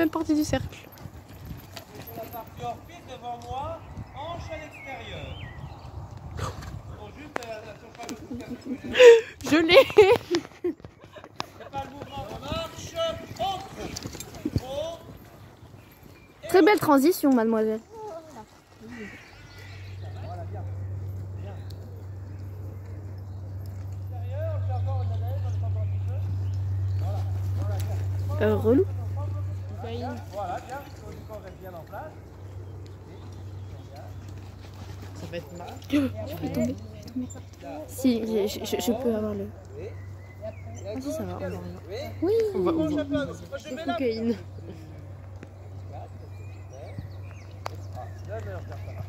même partie du cercle. Sur la partie hors-piste devant moi, hanche à l'extérieur. Bon, juste la surface. Je l'ai. C'est pas le mouvement, on marche, entre. Haut. Très belle transition, mademoiselle. Voilà, bien. Extérieur, on fait encore une adèle, on fait encore un petit peu. Voilà, bien. Relou. Voilà, bien. Le corps reste bien en place. Ça va être mal. Je vais tomber. Si, je peux avoir le... Ah si, ça va, on va rien. Oui, On va. Le cocaïne. Ah, c'est la meilleure faire ça.